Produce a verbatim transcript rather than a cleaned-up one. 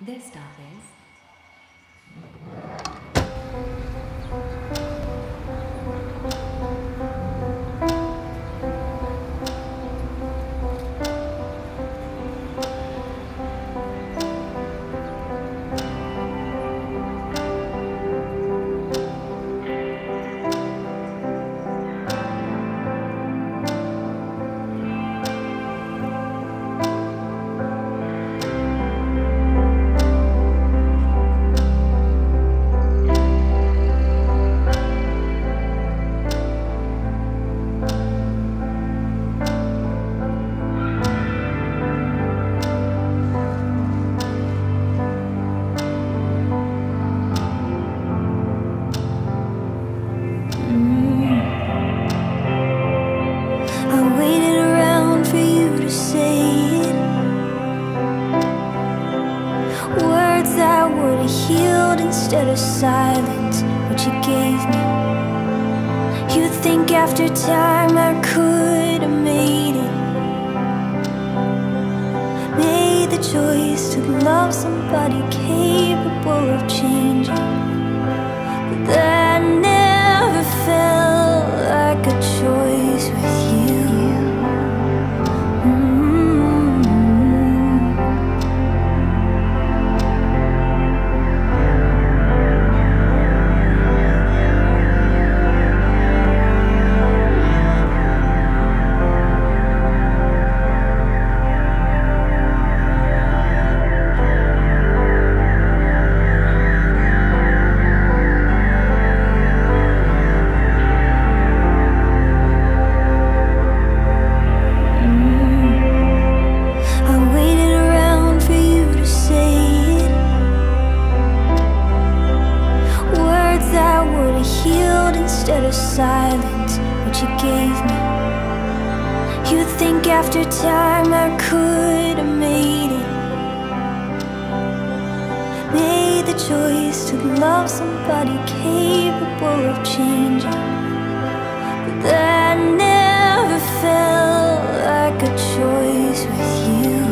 This stop is healed instead of silence, what you gave me. You think after time I could have made it, made the choice to love somebody capable of changing, but that never felt like a choice with you. Healed instead of silence, what you gave me. You think after time I could have made it, made the choice to love somebody capable of changing, but that never felt like a choice with you.